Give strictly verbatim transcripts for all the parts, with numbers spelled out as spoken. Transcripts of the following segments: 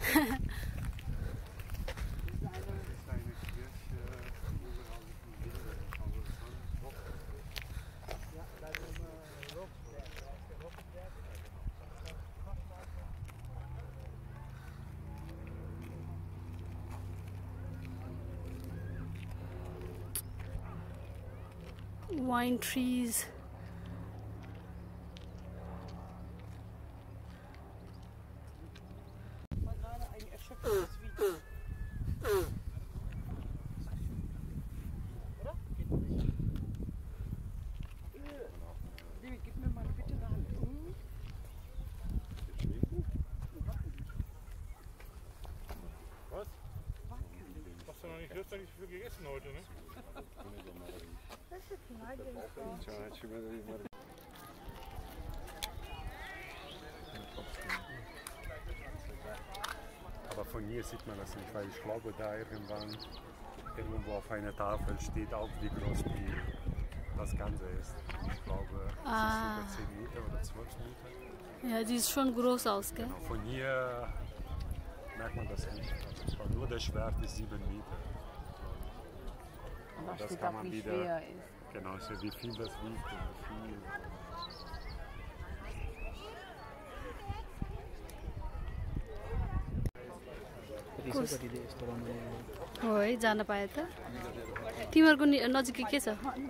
Wine trees. Gib mir mal bitte eine Hand. Was? Hast du noch nicht, hast du nicht viel gegessen heute, ne? Aber von hier sieht man das nicht, weil ich glaube, da irgendwann irgendwo auf einer Tafel steht auch, wie groß die, das Ganze ist. Ich glaube, Ah. es ist über zehn Meter oder zwölf Meter. Ja, die ist schon groß aus, gell? Genau, von hier merkt man das nicht. Also nur der Schwert ist sieben Meter. Und da Das steht kann auch, man wie wieder- schwer er ist. Genau, so wie viel das wiegt und wie viel. है जान पाए त तिमीहरूको नि- नजिकै के छ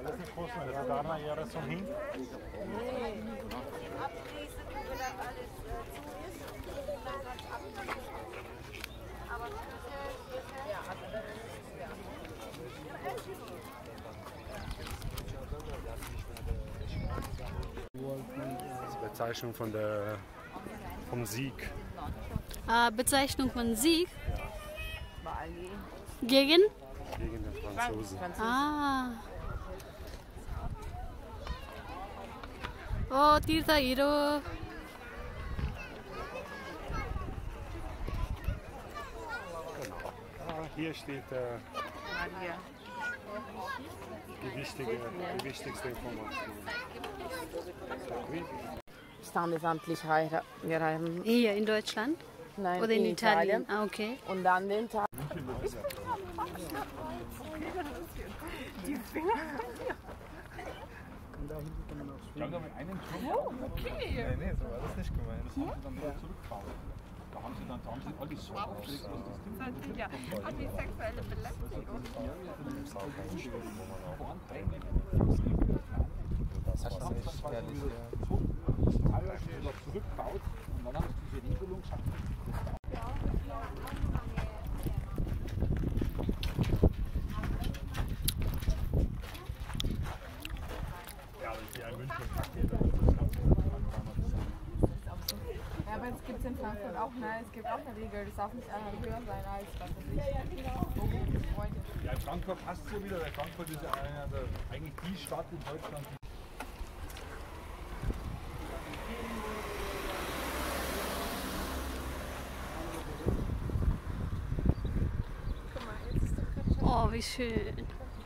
Das ist die Bezeichnung von der, vom Sieg. Ah, Bezeichnung von Sieg Überall gehen. gegen? Gegen den Franzosen. Ah. Oh, Tirtha Hero. Ah, hier steht äh, Mal hier. die, wichtige, die wichtigste Information. Standesamtlich heiraten. Hier in Deutschland? Nein, Oder in Italien? Ah, okay. Und dann den Tag. Schau da mal einen Turm. Oh, okay. Nein, nee, so war das nicht gemeint. Das haben sie dann wieder zurückgefahren. Da haben sie dann, da haben sie alle so aufgeregt, was das Ding Ja, an die sexuelle Belästigung. Das war echt herrlich. teilweise wieder zurückgebaut und dann haben sie diese Regelung geschafft. Ja, aber ich gehe in München und Kaffee, das ist ganz Ja, aber es gibt es in Frankfurt auch, ne? Es gibt auch eine Regel, das darf nicht äh, höher sein als was weiß ich. Ja, ja, genau. Ja, in Frankfurt passt so wieder, weil Frankfurt ist ja einer der, eigentlich die Stadt in Deutschland, die Oh, wie schön.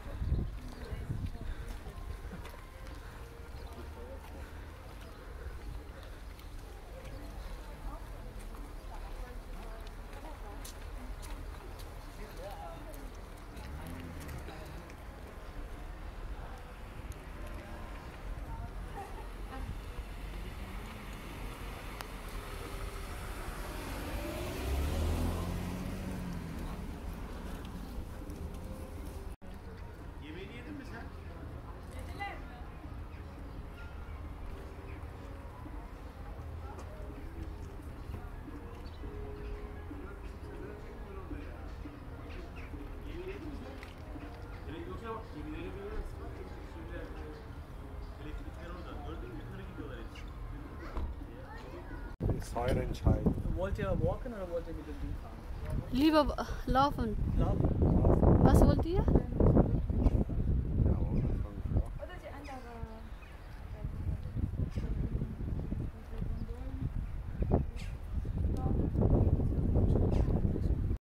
Das ist euer Entscheidung. Wollt ihr walken oder wollt ihr mit dem Ding fahren? Lieber laufen. Laufen. Was wollt ihr?